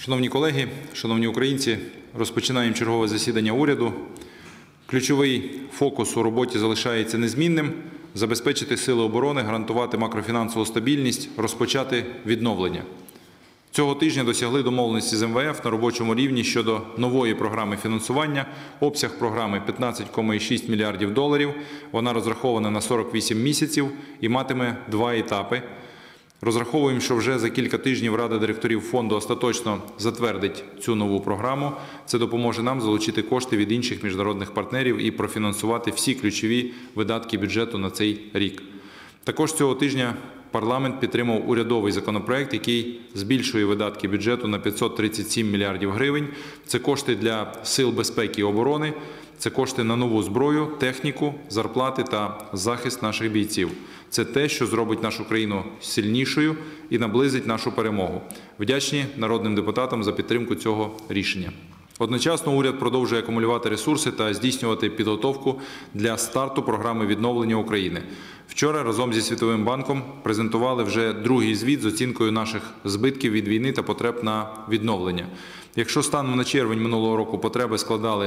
Шановні колеги, шановні українці, розпочинаємо чергове засідання уряду. Ключовий фокус у роботі залишається незмінним – забезпечити сили оборони, гарантувати макрофінансову стабільність, розпочати відновлення. Цього тижня досягли домовленості з МВФ на робочому рівні щодо нової програми фінансування. Обсяг програми – 15,6 мільярдів доларів. Вона розрахована на 48 місяців і матиме два етапи. Розраховуємо, що вже за кілька тижнів Рада директорів фонду остаточно затвердить цю нову програму. Це допоможе нам залучити кошти від інших міжнародних партнерів і профінансувати всі ключові видатки бюджету на цей рік. Також цього тижня парламент підтримав урядовий законопроект, який збільшує видатки бюджету на 537 мільярдів гривень. Це кошти для сил безпеки і оборони, це кошти на нову зброю, техніку, зарплати та захист наших бійців. Це те, що зробить нашу країну сильнішою і наблизить нашу перемогу. Вдячні народним депутатам за підтримку цього рішення. Одночасно уряд продовжує акумулювати ресурси та здійснювати підготовку для старту програми відновлення України. Вчора разом зі Світовим банком презентували вже другий звіт з оцінкою наших збитків від війни та потреб на відновлення. Якщо станом на червень минулого року потреби складали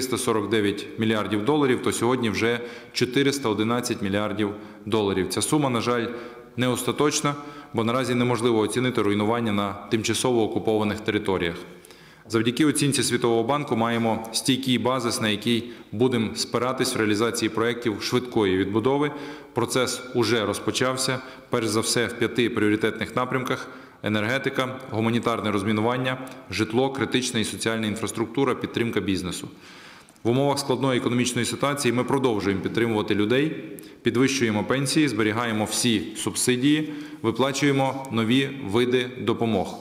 349 мільярдів доларів, то сьогодні вже 411 мільярдів доларів. Ця сума, на жаль, не остаточна, бо наразі неможливо оцінити руйнування на тимчасово окупованих територіях. Завдяки оцінці Світового банку маємо стійкий базис, на який будемо спиратись в реалізації проєктів швидкої відбудови. Процес уже розпочався, перш за все в 5 пріоритетних напрямках – енергетика, гуманітарне розмінування, житло, критична і соціальна інфраструктура, підтримка бізнесу. В умовах складної економічної ситуації ми продовжуємо підтримувати людей, підвищуємо пенсії, зберігаємо всі субсидії, виплачуємо нові види допомог.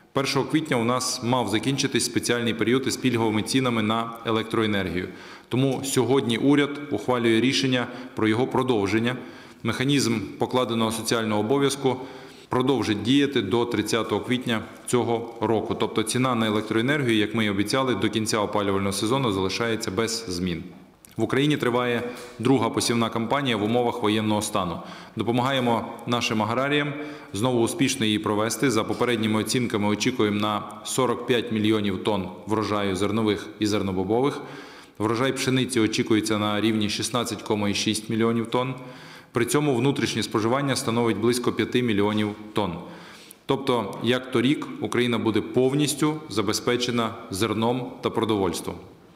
1 квітня у нас мав закінчитись спеціальний період із пільговими цінами на електроенергію. Тому сьогодні уряд ухвалює рішення про його продовження. Механізм покладеного соціального обов'язку продовжить діяти до 30 квітня цього року. Тобто ціна на електроенергію, як ми і обіцяли, до кінця опалювального сезону залишається без змін. В Україні триває друга посівна кампанія в умовах воєнного стану. Допомагаємо нашим аграріям знову успішно її провести. За попередніми оцінками очікуємо на 45 мільйонів тонн врожаю зернових і зернобобових. Врожай пшениці очікується на рівні 16,6 мільйонів тонн. При цьому внутрішнє споживання становить близько 5 мільйонів тонн. Тобто, як торік, Україна буде повністю забезпечена зерном та продовольством.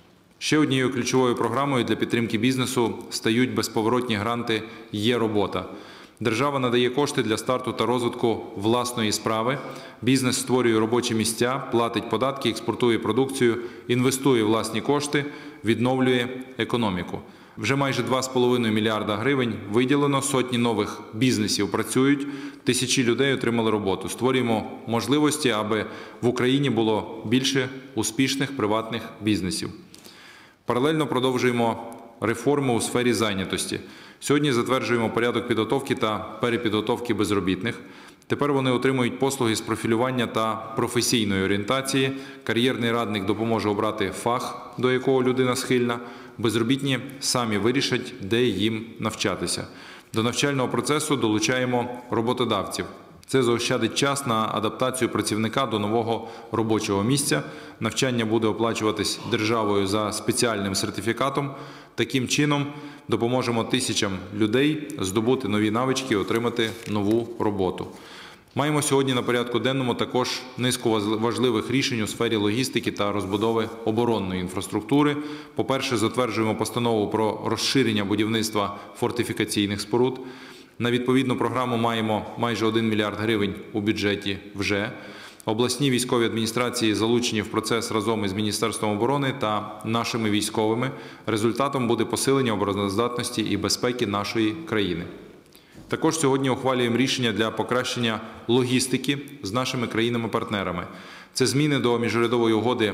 Ще однією ключовою програмою для підтримки бізнесу стають безповоротні гранти «Є робота». Держава надає кошти для старту та розвитку власної справи. Бізнес створює робочі місця, платить податки, експортує продукцію, інвестує власні кошти, відновлює економіку. Вже майже 2,5 мільярда гривень виділено, сотні нових бізнесів працюють, тисячі людей отримали роботу. Створюємо можливості, аби в Україні було більше успішних приватних бізнесів. Паралельно продовжуємо реформи у сфері зайнятості. Сьогодні затверджуємо порядок підготовки та перепідготовки безробітних. Тепер вони отримують послуги з профілювання та професійної орієнтації. Кар'єрний радник допоможе обрати фах, до якого людина схильна. Безробітні самі вирішать, де їм навчатися. До навчального процесу долучаємо роботодавців. Це заощадить час на адаптацію працівника до нового робочого місця. Навчання буде оплачуватись державою за спеціальним сертифікатом. Таким чином допоможемо тисячам людей здобути нові навички і отримати нову роботу. Маємо сьогодні на порядку денному також низку важливих рішень у сфері логістики та розбудови оборонної інфраструктури. По-перше, затверджуємо постанову про розширення будівництва фортифікаційних споруд. На відповідну програму маємо майже 1 мільярд гривень у бюджеті вже. Обласні військові адміністрації залучені в процес разом із Міністерством оборони та нашими військовими. Результатом буде посилення обороноздатності і безпеки нашої країни. Також сьогодні ухвалюємо рішення для покращення логістики з нашими країнами-партнерами. Це зміни до міжурядової угоди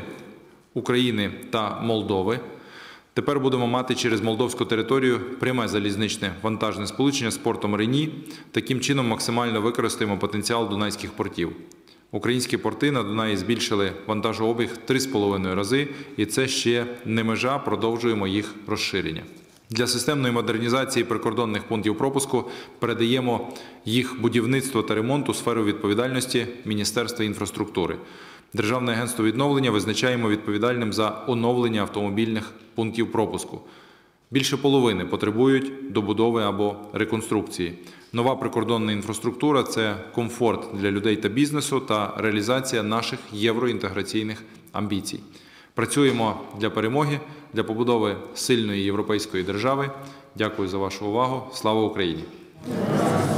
України та Молдови. Тепер будемо мати через молдовську територію пряме залізничне вантажне сполучення з портом Рені. Таким чином максимально використаємо потенціал дунайських портів. Українські порти на Дунаї збільшили вантажообіг 3,5 рази, і це ще не межа, продовжуємо їх розширення. Для системної модернізації прикордонних пунктів пропуску передаємо їх будівництво та ремонт у сферу відповідальності Міністерства інфраструктури. Державне агентство відновлення визначаємо відповідальним за оновлення автомобільних пунктів пропуску. Більше половини потребують добудови або реконструкції. Нова прикордонна інфраструктура – це комфорт для людей та бізнесу та реалізація наших євроінтеграційних амбіцій. Працюємо для перемоги, для побудови сильної європейської держави. Дякую за вашу увагу. Слава Україні!